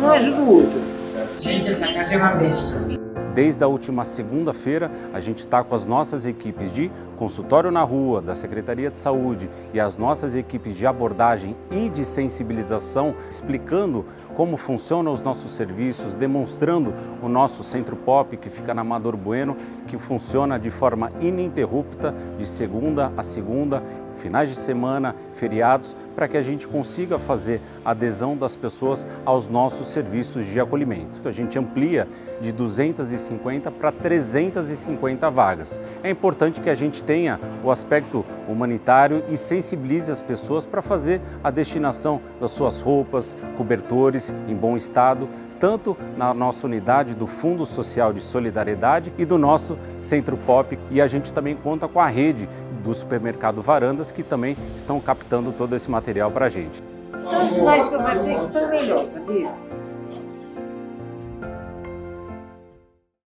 um ajuda o outro. Gente, essa casa é uma bênção. Desde a última segunda-feira, a gente está com as nossas equipes de consultório na rua, da Secretaria de Saúde e as nossas equipes de abordagem e de sensibilização, explicando como funcionam os nossos serviços, demonstrando o nosso Centro Pop, que fica na Amador Bueno, que funciona de forma ininterrupta, de segunda a segunda, finais de semana, feriados, para que a gente consiga fazer a adesão das pessoas aos nossos serviços de acolhimento. A gente amplia de 250 para 350 vagas. É importante que a gente tenha o aspecto humanitário e sensibilize as pessoas para fazer a destinação das suas roupas, cobertores em bom estado, tanto na nossa unidade do Fundo Social de Solidariedade e do nosso Centro Pop. E a gente também conta com a rede do supermercado Varandas, que também estão captando todo esse material para a gente. Todos os lugares que eu passei foram melhores, sabia?